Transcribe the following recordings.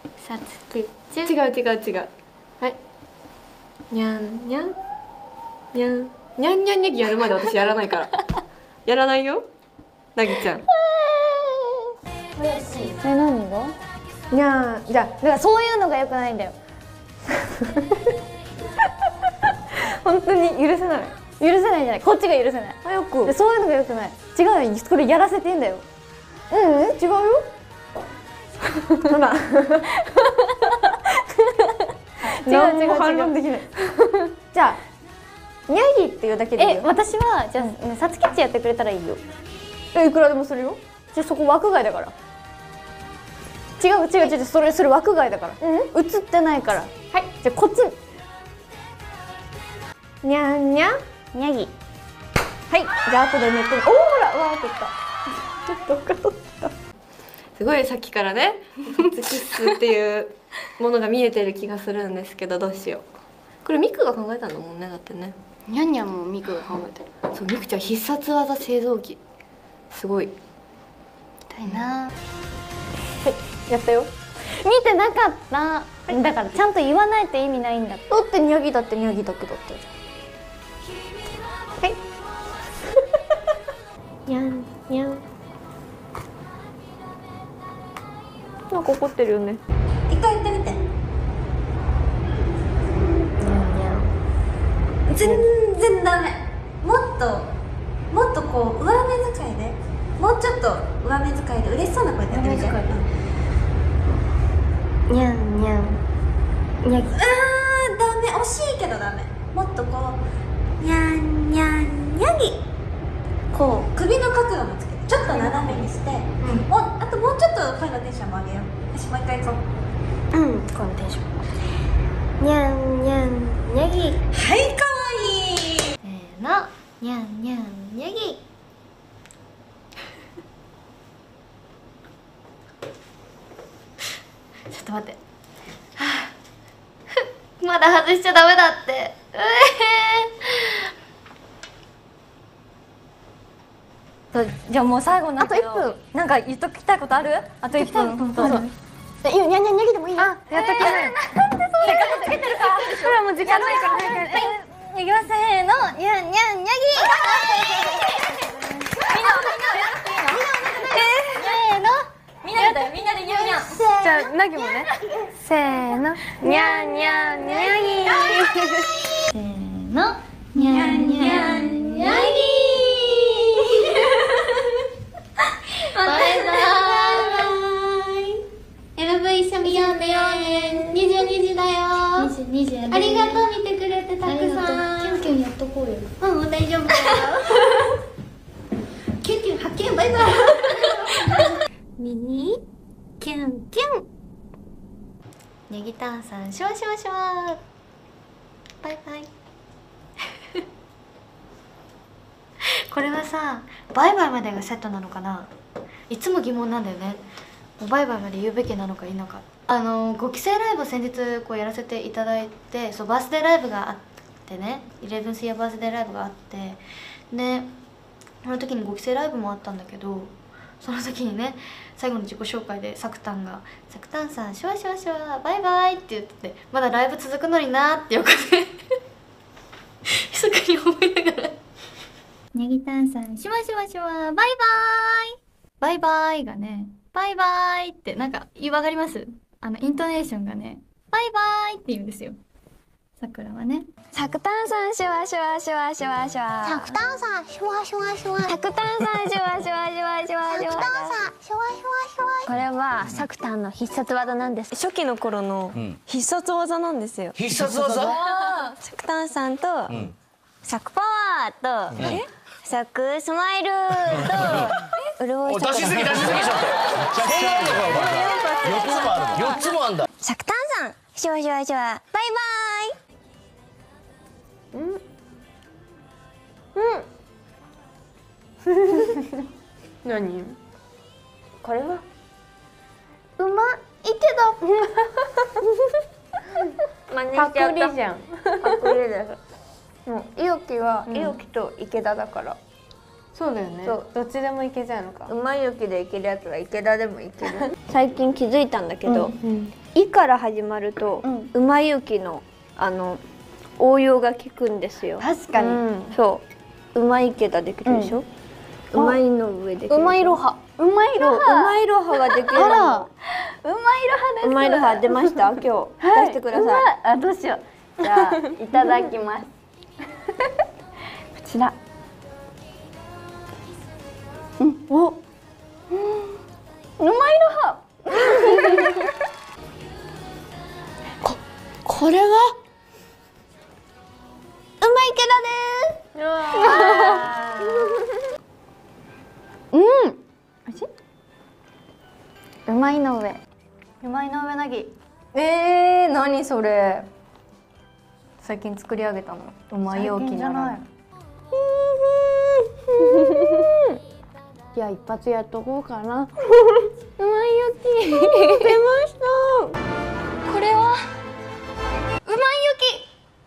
さつきちゅ。 違う。はい。にゃんにゃんにゃんにゃんにゃんにゃぎやるまで私やらないから。やらないよ。なぎちゃん。 何が？ にゃんじゃだからそういうのが良くないんだよ。 本当に許せない。 許せないじゃない。こっちが許せない。 早く。 でそういうのが良くない。違うよ。これやらせていいんだよ。 違うよ。ほら。何も反論できない。じゃあにゃぎっていうだけでいいよ。 私はじゃあさつきっちやってくれたらいいよ。 いくらでもするよ。 じゃあそこ枠外だから。違うそれ枠外だから。映ってないから。はい。じゃあこっち。 にゃんにゃんにゃぎ。 はい。じゃあ後でネットに。おお、ほら、わーって言った。どっか取った。すごいさっきからね、さつきっすっていうものが見えてる気がするんですけど、どうしよう。これミクが考えたんだもんね、だってね。 にゃんにゃんもミクが考えてる。 そう、ミクちゃん必殺技製造機。すごい。 たいな。 はい、やったよ。 見てなかった。だからちゃんと言わないと意味ないんだ。 だってにゃぎだってにゃぎだけだったじゃん。はい。にゃんにゃん。なんか怒ってるよね。 一回やってみて。全然ダメ。もっとこう上目遣いで、もうちょっと上目遣いで嬉しそうな声でやってみて。 にゃんにゃんにゃぎ。 ダメ、惜しいけどダメ。もっとこうにゃんにゃんにゃぎ、こう首の角度もつけてちょっと斜めにして、あともうちょっと声のテンションも上げよう。よし、もう一回いこう。 声のテンション。にゃんにゃんにゃぎ。 はい、かわいい。 せーの、にゃんにゃんにゃぎ。ちょっと待って。まだ外しちゃダメだって。じゃあもう最後なんだけど。あと1分。なんか言っときたいことある？あと1分。本当。 いいよ、にゃんにゃんにゃぎでもいいよ。やっときない。 なんでそういうのつけてるか。 ほらもう時間ないから早く。 いきます。せーの、にゃんにゃんにゃぎ。みんなでにゃんにゃん。 じゃあなぎもね。せーの、にゃんにゃんにゃぎ。 せーの、にゃんにゃんにゃぎ。バイバイ。MV 一緒に読んでよね。22時だよ。22時やね。ありがとう、見てくれてたくさん。キュンキュンやっとこうよ。大丈夫だよ。キュンキュン発見、バイバイ。ミニキュンキュン。ネギタンさん、シュワシュワシュワ。バイバイ。これはさ、バイバイまでがセットなのかな。いつも疑問なんだよね。バイバイまで言うべきなのか否か。5期生ライブを先日こうやらせていただいて、そうバースデーライブがあってね、11th yearバースデーライブがあって、でその時に5期生ライブもあったんだけど、その時にね、最後の自己紹介でサクタンが「サクタンさんシュワシュワシュワバイバイ」って言ってて、まだライブ続くのになーって横で密かに思いながら「ネギタンさんシュワシュワシュワバイバイ」バイバイがね、バイバイってなんかわかります？イントネーションがね、バイバイって言うんですよ。さくらはね、 サクタンさんシュワシュワシュワシュワシュワ。 サクタンさんシュワシュワシュワ。 サクタンさんシュワシュワシュワシュワシュワ。 サクタンさんシュワシュワシュワ。 これはサクタンの必殺技なんです。初期の頃の必殺技なんですよ。 必殺技？ サクタンさんとサクパワーとサクスマイルと潤い出しすぎ出しすぎちょっと。4つもあるんだ。 サクタンさんシュワシュワシュワバイ何？これはうまいけど真似しちゃった。 パクリじゃん。パクリです。もういおきは、いおきと池田だから。そうだよね。そう、どっちでもいけちゃうのか。うまいおきでいけるやつは池田でもいける。最近気づいたんだけど、 「い」から始まると「うまゆき」の応用が効くんですよ。 確かに、 そううまいけだできるでしょ。うまいの上できるでしょ。 うまいろはうまいろはができるの。 うまいろはです。 うまいろは出ました。今日出してください。 あ、どうしよう。じゃあいただきます。こちら。お。うまいろは。これは。うまいけだです。うん。おいしい。うまいの上。うまいの上なぎ。 何それ。最近作り上げたの。うまい容器なら。 じゃあ一発やっとこうかな。 うまい容器。出ました。 これは。うまいよき。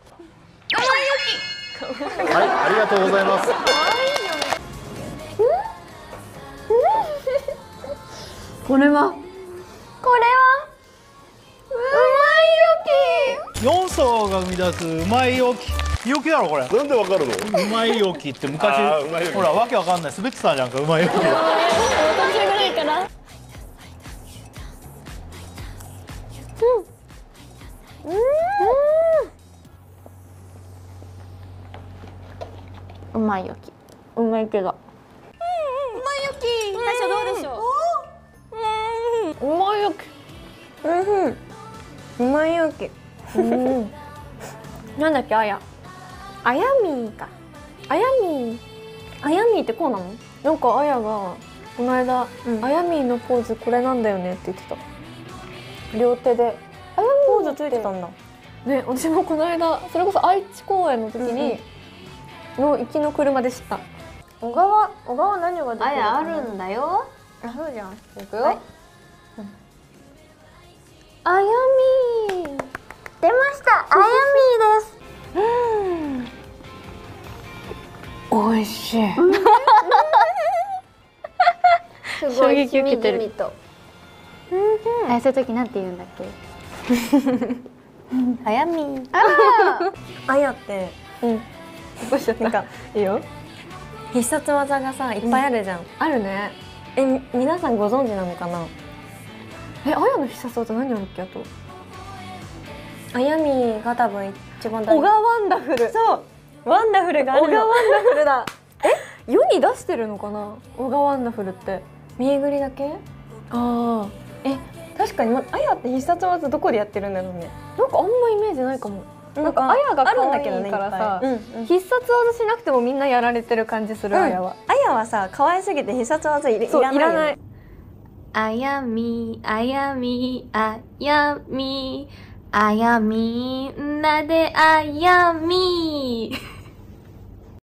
はい、ありがとうございます。 これは。 4層が生み出すうまい容器容器だろこれ。 なんでわかるの？ うまい容器って昔うまい容器ほらわけわかんない滑ってたじゃんかうまい容器。 うまいよき。 うまいけど。 最初どうでしょう。 うまい容器。うまい容器。なんだっけあやみーか。あやみーってこうなの？なんかあやがこの間、あやみーのポーズこれなんだよねって言ってた。両手であやみーポーズついてたんだ。ね、私もこの間それこそ愛知公演の時に、の行きの車で知った。小川何ができるかな。 あやあるんだよ。 あ、そうじゃん。いくよ。はい、あやみー。 出ました。あやみーです。 おいしい。 すごい衝撃受けてる。 しみじみと。あ、そういう時なんて言うんだっけ。 あやみー。あやってなんかいいよ。必殺技がさいっぱいあるじゃん。あるね。皆さんご存知なのかな。あやの必殺技何あるっけ。あとあやみが多分一番大事。小川ワンダフル。そうワンダフルがあるの。小川ワンダフルだ。世に出してるのかな。小川ワンダフルって見えぐりだけ。ああ、確かに、あやって必殺技どこでやってるんだろうね。なんかあんまイメージないかも。なんかあやが可愛いからさ、必殺技しなくてもみんなやられてる感じする。あやはさ可愛すぎて必殺技いらない。あやみあやみあやみあやみんなであやみ